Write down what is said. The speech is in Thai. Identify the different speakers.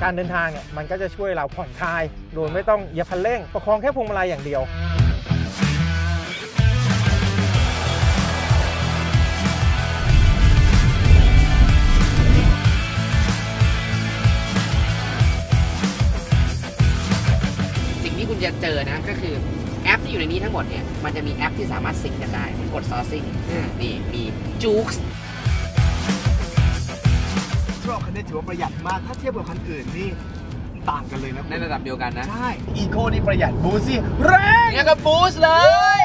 Speaker 1: การเดินทางเนี่ยมันก็จะช่วยเราผ่อนคลายโดยไม่ต้องเหยียบคันเร่งประคองแค่พวงมาลัยอย่างเดียว
Speaker 2: สิ่งที่คุณจะเจอนะก็คือแอปที่อยู่ในนี้ทั้งหมดเนี่ยมันจะมีแอปที่สามารถซิงค์กันได้กดซอร์ซิ่งนี่มีจู๊ก
Speaker 3: รอบคันนี้ถือว่าประหยัดมากถ้าเทียบกับคันอื่นนี่ต่างกันเลยนะ
Speaker 2: ในระดับเดียวกันนะ
Speaker 3: ใช่อีโคนี่ประหยัดบูสต์สิแรง
Speaker 2: งั้นก็บูสต์เลย